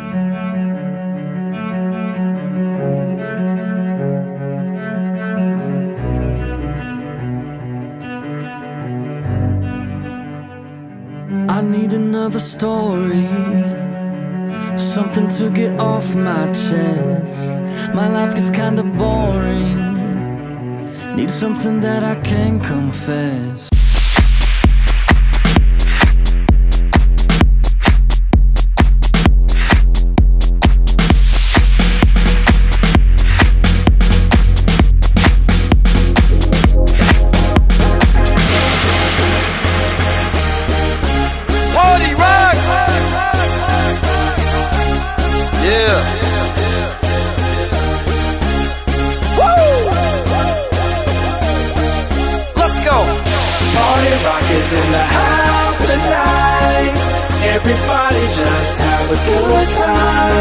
I need another story, something to get off my chest. My life gets kinda boring, need something that I can confess. Party rock is in the house tonight. Everybody just have a good time.